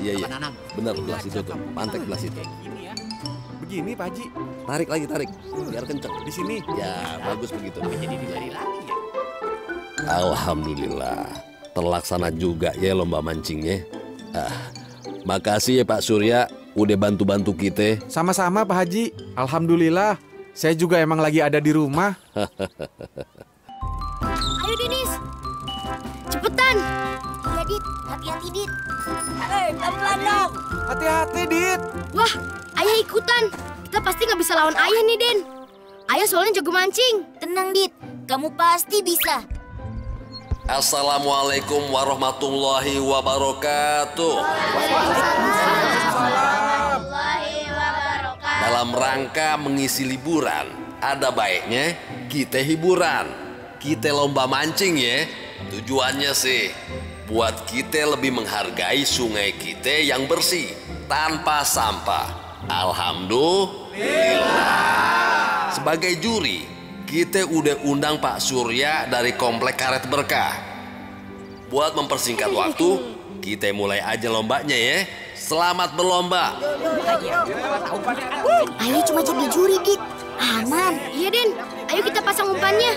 Iya. Benar, belah situ tuh. Pantek belah situ. Begini, Pak Haji. Tarik lagi, tarik. Biar kenceng. Di sini. Ya, bagus begitu. Jadi digari lagi ya. Alhamdulillah. Terlaksana juga ya lomba mancingnya. Makasih ya Pak Surya. Udah bantu-bantu kita. Sama-sama, Pak Haji. Alhamdulillah. Saya juga emang lagi ada di rumah. Ayo, Denis. Cepetan. Iya, Dit. Hati-hati, Dit. Pelan-pelan dong. Hati-hati, Dit. Wah, ayah ikutan. Kita pasti nggak bisa lawan ayah nih, Den. Ayah soalnya jago mancing. Tenang, Dit. Kamu pasti bisa. Assalamualaikum warahmatullahi wabarakatuh. Dalam rangka mengisi liburan, ada baiknya kita hiburan. Kita lomba mancing ya. Tujuannya sih buat kita lebih menghargai sungai kita yang bersih tanpa sampah. Alhamdulillah. Sebagai juri, kita udah undang Pak Surya dari Komplek Karet Berkah. Buat mempersingkat waktu, kita mulai aja lombanya ya. Selamat berlomba. Ayo cuma jadi juri, Dit. Aman. Iya, Den. Ayo kita pasang umpannya.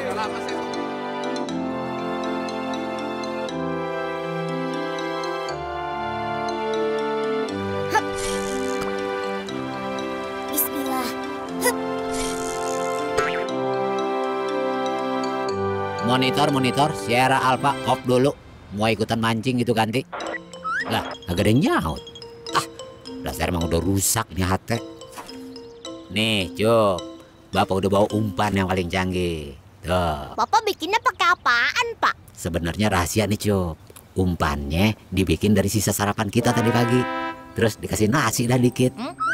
Bismillah. Monitor, Sierra Alpha off dulu. Mau ikutan mancing gitu ganti. Lah, agak ada yang nyaut. Dasar emang udah rusak nih hati. Nih, Cuk. Bapak udah bawa umpan yang paling canggih. Tuh. Bapak bikinnya pakai apaan, Pak? Sebenarnya rahasia nih, Cuk. Umpannya dibikin dari sisa sarapan kita tadi pagi. Terus dikasih nasi dah dikit.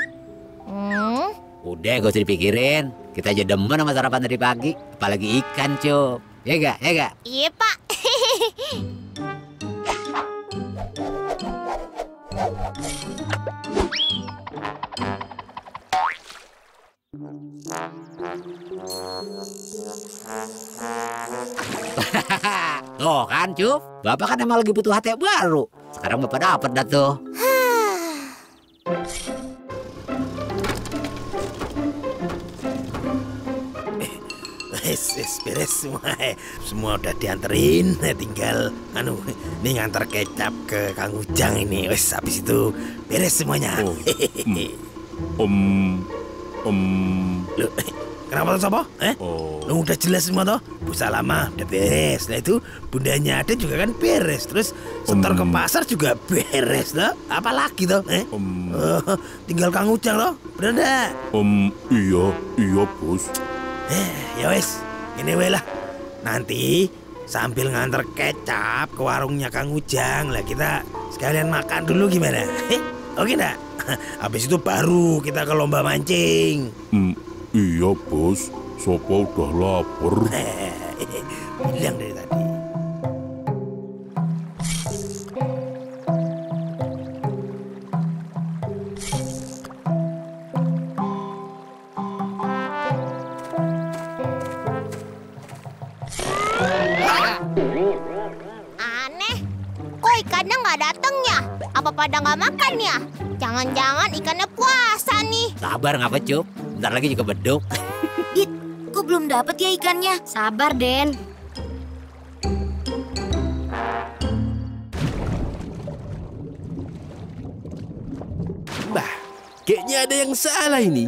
Udah, gak usah dipikirin. Kita aja demen sama sarapan tadi pagi. Apalagi ikan, Cuk. Ya gak? Iya, Pak. Tuh kan, Cuk. Bapak kan emang lagi butuh hati baru. Sekarang Bapak dapat dah tuh. Beres semua. Semua udah dianterin, tinggal nih ngantar kecap ke Kang Ujang ini. Wes habis itu beres semuanya. Loh, kenapa tuh Sopo? Lu udah jelas semua toh? Busa lama udah beres. Nah itu bundanya ada juga kan beres. Terus setor ke pasar juga beres toh. Apalagi toh? Tinggal Kang Ujang toh. Bener enggak? Iya bos. Ya wes, ini wae lah. Nanti sambil nganter kecap ke warungnya Kang Ujang lah, kita sekalian makan dulu gimana? Oke enggak? Habis itu baru kita ke lomba mancing. Iya bos, Sopo udah lapar. Bilang dari tadi. Aneh. Kok ikannya nggak datang ya? Apa pada nggak makan ya? Jangan-jangan ikannya puasa nih. Sabar ngapa, Cuk? Bentar lagi juga beduk. Dit, kok belum dapet ya ikannya? Sabar, Den. Bah, kayaknya ada yang salah ini.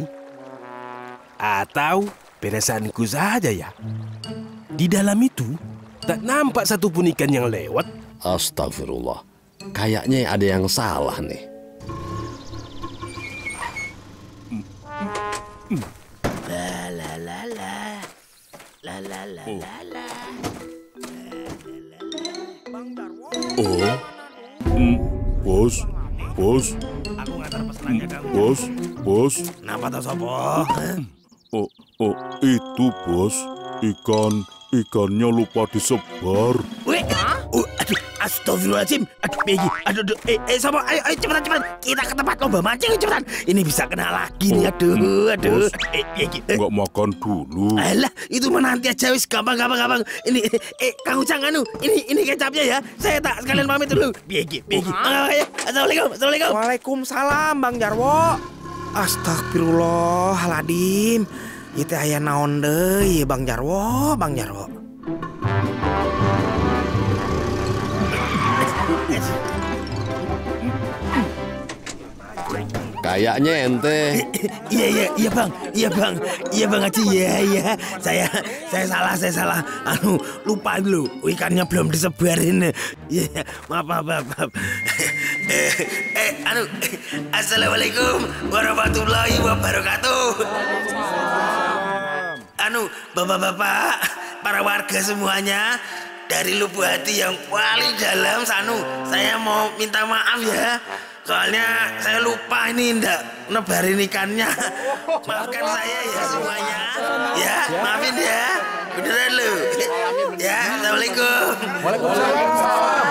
Atau perasaanku saja ya. Di dalam itu tak nampak satupun ikan yang lewat. Astagfirullah. Kayaknya ada yang salah nih. Bos. Aku ngantar pesanannya Kang. Bos. Kenapa toh Sopo? Itu bos. Ikannya lupa disebar. Aduh, Astagfirullahaladzim. Aduh, Peggy. Aduh. Sama. Ayo, cepetan. Kita ke tempat lomba mancing, cepetan. Ini bisa kena lagi nih. Aduh. Peggy. Nggak makan dulu. Alah, itu mah nanti aja wis gampang. Ini, Kang Ujang ini kecapnya ya. Saya tak sekalian pamit dulu. Peggy. Ayo, Assalamualaikum. Waalaikumsalam Bang Jarwo. Astagfirullahaladzim. Itu aya naon deui Bang Jarwo. Kayaknya ente. Iya bang Haji, iya. Saya salah. Lupa dulu, ikannya belum disebarin. Iya, maaf. Assalamualaikum warahmatullahi wabarakatuh. Bapak-bapak, para warga semuanya, dari lubuk hati yang paling dalam, saya mau minta maaf ya. Soalnya saya lupa ini ndak nebarin ikannya. Maafkan saya ya semuanya. Ya, maafin ya. Beneran lu. Ya, Assalamualaikum. Waalaikumsalam.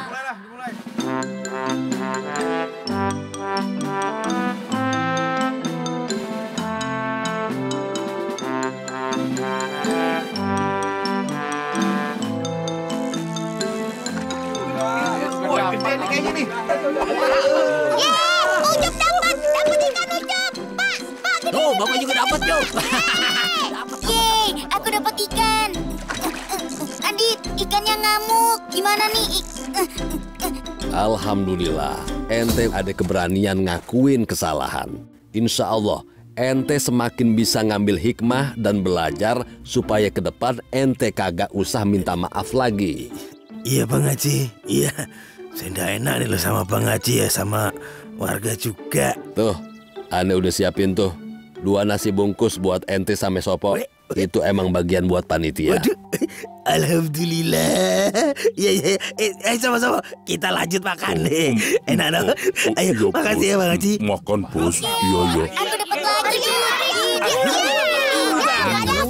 Ucup dapat ikan Ucup. Pak, Tuh, Bapak juga dapat, Jo. Yeay, aku dapat ikan. Adit, ikannya ngamuk. Gimana nih? Alhamdulillah, ente ada keberanian ngakuin kesalahan. Insya Allah, ente semakin bisa ngambil hikmah dan belajar supaya ke depan ente kagak usah minta maaf lagi. Iya Bang Haji, iya. Saya ndak enak nih lo sama Bang Haji ya, sama warga juga. Tuh, ane udah siapin tuh 2 nasi bungkus buat ente sama Sopo. Itu emang bagian buat panitia. Waduh, alhamdulillah. Iya. Sama-sama. Kita lanjut makan nih. Enak dong. Ayo, makasih ya Bang Haji. Makan bos. Iya. Aku dapat lagi.